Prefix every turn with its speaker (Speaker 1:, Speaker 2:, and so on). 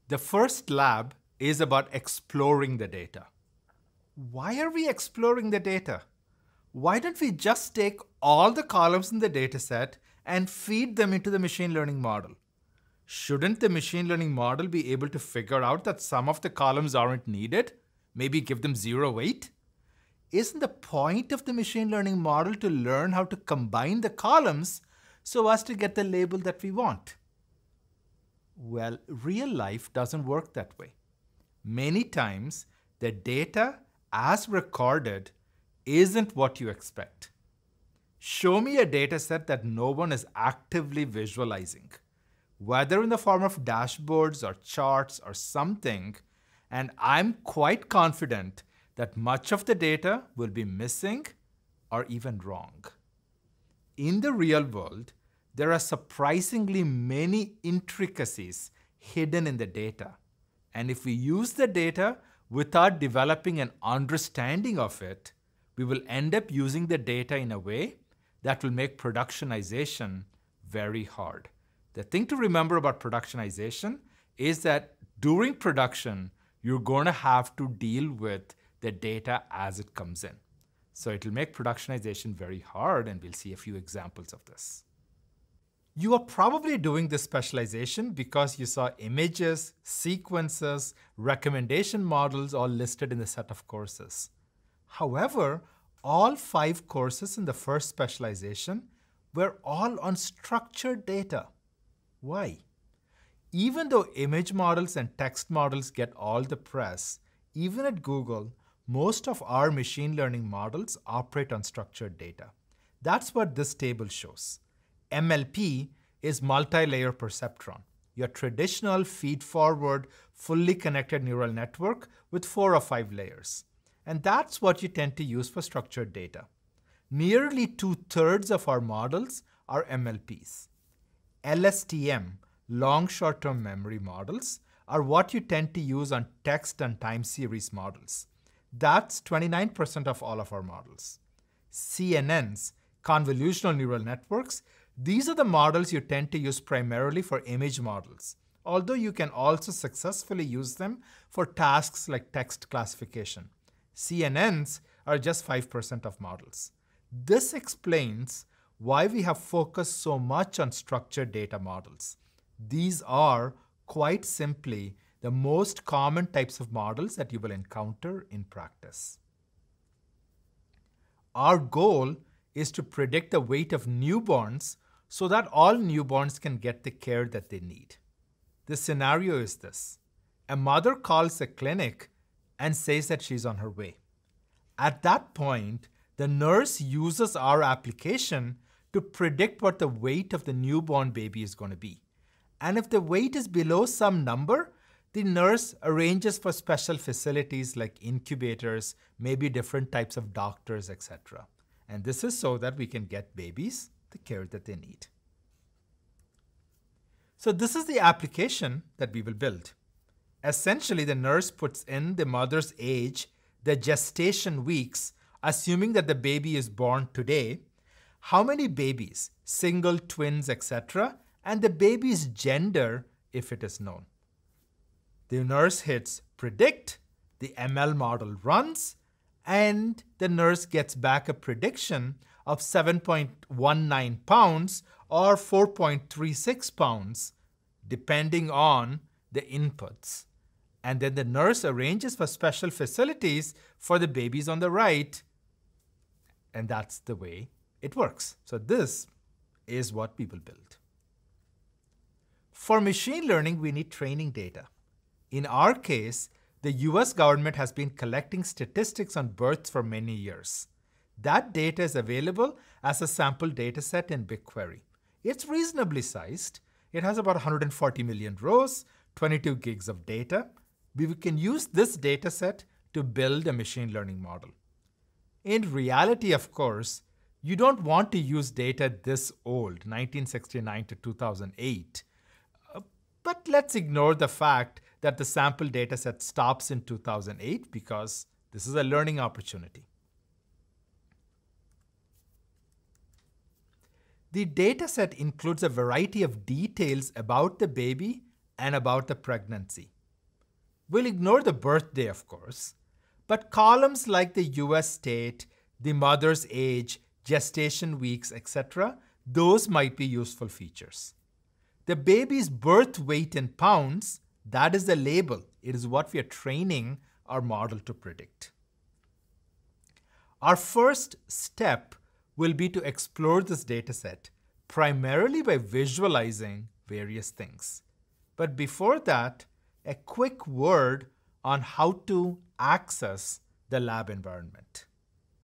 Speaker 1: The first lab is about exploring the data. Why are we exploring the data? Why don't we just take all the columns in the dataset and feed them into the machine learning model? Shouldn't the machine learning model be able to figure out that some of the columns aren't needed? Maybe give them 0 weight? Isn't the point of the machine learning model to learn how to combine the columns so as to get the label that we want? Well, real life doesn't work that way. Many times, the data as recorded isn't what you expect. Show me a dataset that no one is actively visualizing, whether in the form of dashboards or charts or something, and I'm quite confident that much of the data will be missing or even wrong. In the real world, there are surprisingly many intricacies hidden in the data. And if we use the data without developing an understanding of it, we will end up using the data in a way that will make productionization very hard. The thing to remember about productionization is that during production, you're going to have to deal with the data as it comes in. So it will make productionization very hard, and we'll see a few examples of this. You are probably doing this specialization because you saw images, sequences, recommendation models all listed in the set of courses. However, all 5 courses in the first specialization were all on structured data. Why? Even though image models and text models get all the press, even at Google, most of our machine learning models operate on structured data. That's what this table shows. MLP is multi-layer perceptron, your traditional feed-forward, fully connected neural network with 4 or 5 layers. And that's what you tend to use for structured data. Nearly 2/3 of our models are MLPs. LSTM, long short-term memory models, are what you tend to use on text and time series models. That's 29% of all of our models. CNNs, convolutional neural networks, these are the models you tend to use primarily for image models, although you can also successfully use them for tasks like text classification. CNNs are just 5% of models. This explains why we have focused so much on structured data models. These are, quite simply, the most common types of models that you will encounter in practice. Our goal is to predict the weight of newborns so that all newborns can get the care that they need. The scenario is this. A mother calls the clinic and says that she's on her way. At that point, the nurse uses our application to predict what the weight of the newborn baby is going to be. And if the weight is below some number, the nurse arranges for special facilities like incubators, maybe different types of doctors, etc. And this is so that we can get babies the care that they need. So this is the application that we will build. Essentially, the nurse puts in the mother's age, the gestation weeks, assuming that the baby is born today, how many babies, single, twins, etc., and the baby's gender if it is known. The nurse hits predict, the ML model runs, and the nurse gets back a prediction of 7.19 pounds or 4.36 pounds, depending on the inputs. And then the nurse arranges for special facilities for the babies on the right, and that's the way it works. So this is what we will build. For machine learning, we need training data. In our case, the US government has been collecting statistics on births for many years. That data is available as a sample dataset in BigQuery. It's reasonably sized. It has about 140 million rows, 22 gigs of data. We can use this dataset to build a machine learning model. In reality, of course, you don't want to use data this old, 1969 to 2008. But let's ignore the fact that the sample dataset stops in 2008 because this is a learning opportunity. The dataset includes a variety of details about the baby and about the pregnancy. We'll ignore the birthday, of course, but columns like the US state, the mother's age, gestation weeks, etc., those might be useful features. The baby's birth weight in pounds, that is the label. It is what we are training our model to predict. Our first step will be to explore this dataset primarily by visualizing various things. But before that, a quick word on how to access the lab environment.